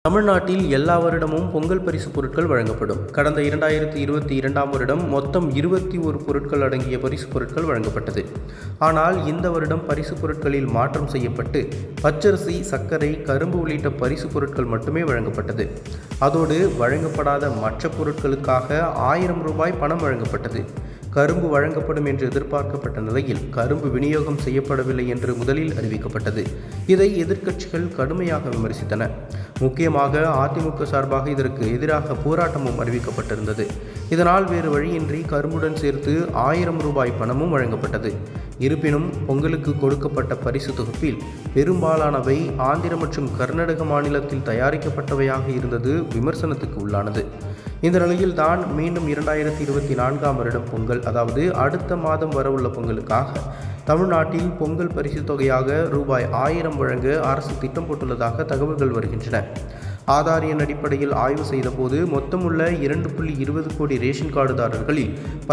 தமிழ்நாட்டில் எல்லா வருடமும் பொங்கல் பரிசு பொருட்கள் வழங்கப்படும். கடந்த 2022ஆம் வருடம் மொத்தம் 21 பொருட்கள் அடங்கிய பரிசு பொருட்கள் வழங்கப்பட்டது. ஆனால் இந்த வருடம் பரிசு பொருட்களில் மாற்றம் செய்யப்பட்டு பச்சரிசி, சர்க்கரை, கரும்பு உள்ளிட்ட பரிசு பொருட்கள் மட்டுமே வழங்கப்பட்டது. அதோடு வழங்கப்படாத மற்ற பொருட்களுக்காக 1000 ரூபாய் பணம் வழங்கப்பட்டது. கரும்பு வழங்கப்படும் என்று எதிர்பார்க்கப்பட்ட நிலையில் கரும்பு விநியோகம் செய்யப்படவில்லை என்று முதலில் அறிவிக்கப்பட்டது. இதை எதிர்க்கட்சிகள் கடுமையாக விமர்சித்தன. முக்கியமாக அதிமுக சார்பாக இதற்கு எதிராக போராட்டமும் அறிவிக்கப்பட்டிருந்தது. இதனால் வேறு வழியின்றி கரும்புடன் சேர்த்து 1000 ரூபாய் பணமும் வழங்கப்பட்டது. இருப்பினும் பொங்கலுக்கு கொடுக்கப்பட்ட பரிசு தொகுப்பில் பெரும்பாலானவை ஆந்திர மற்றும் கர்நாடக மாநிலத்தில் தயாரிக்கப்பட்டவையாக இருந்தது விமர்சனத்துக்கு உள்ளானது. இந்த நிலையில் தான் மீண்டும் 2024ஆம் வருடம் பொங்கல், அதாவது அடுத்த மாதம் வரவுள்ள பொங்கலுக்காக தமிழ்நாட்டில் பொங்கல் பரிசு தொகையாக ரூபாய் 1000 வழங்க அரசு திட்டம் போட்டுள்ளதாக தகவல்கள் வருகின்றன. ஆதார் எண் அடிப்படையில் ஆய்வு செய்தபோது மொத்தமுள்ள 2.20 கோடி ரேஷன் கார்டுதாரர்களில்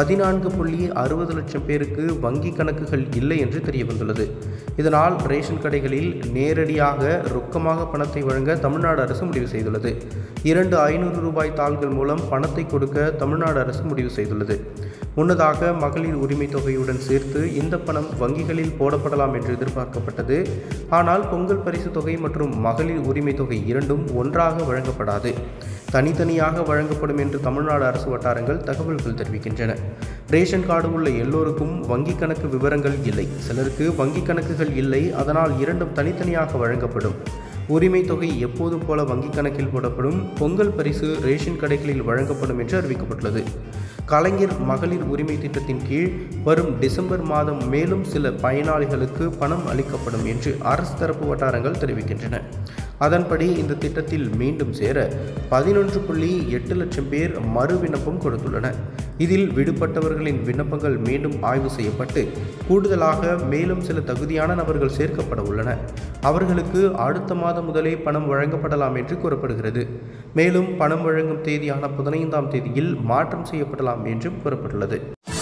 14.60 லட்சம் பேருக்கு வங்கி கணக்குகள் இல்லை என்று தெரியவந்துள்ளது. இதனால் ரேஷன் கடைகளில் நேரடியாக ரொக்கமாக பணத்தை வழங்க தமிழ்நாடு அரசு முடிவு செய்துள்ளது. 2 500 ரூபாய் தாள்கள் மூலம் பணத்தை கொடுக்க தமிழ்நாடு அரசு முடிவு செய்துள்ளது. முன்னதாக மகளிர் உரிமை தொகையுடன் சேர்த்து இந்த பணம் வங்கிகளில் போடப்படலாம் என்று எதிர்பார்க்கப்பட்டது. ஆனால் பொங்கல் பரிசு தொகை மற்றும் மகளிர் உரிமை தொகை இரண்டும் ஒன்றாக வழங்கப்படாது, தனித்தனியாக வழங்கப்படும் என்று தமிழ்நாடு அரசு வட்டாரங்கள் தகவல்கள் தெரிவிக்கின்றன. ரேஷன் கார்டு உள்ள எல்லோருக்கும் வங்கி கணக்கு விவரங்கள் இல்லை, சிலருக்கு வங்கி கணக்குகள் இல்லை, அதனால் இரண்டும் தனித்தனியாக வழங்கப்படும். உரிமை தொகை எப்போதும் போல வங்கி கணக்கில் போடப்படும். பொங்கல் பரிசு ரேஷன் கடைகளில் வழங்கப்படும் என்று அறிவிக்கப்பட்டுள்ளது. கலைஞர் மகளிர் உரிமை திட்டத்தின் கீழ் வரும் டிசம்பர் மாதம் மேலும் சில பயனாளிகளுக்கு பணம் அளிக்கப்படும் என்று அரசு தரப்பு வட்டாரங்கள் தெரிவிக்கின்றன. அதன்படி இந்த திட்டத்தில் மீண்டும் சேர 11.8 லட்சம் பேர் மறு விண்ணப்பம் கொடுத்துள்ளனர். இதில் விடுபட்டவர்களின் விண்ணப்பங்கள் மீண்டும் ஆய்வு செய்யப்பட்டு கூடுதலாக மேலும் சில தகுதியான நபர்கள் சேர்க்கப்பட உள்ளனர். அவர்களுக்கு அடுத்த மாதம் முதலே பணம் வழங்கப்படலாம் என்று கூறப்படுகிறது. மேலும் பணம் வழங்கும் தேதியான 15ஆம் தேதியில் மாற்றம் செய்யப்படலாம் என்றும் கூறப்பட்டுள்ளது.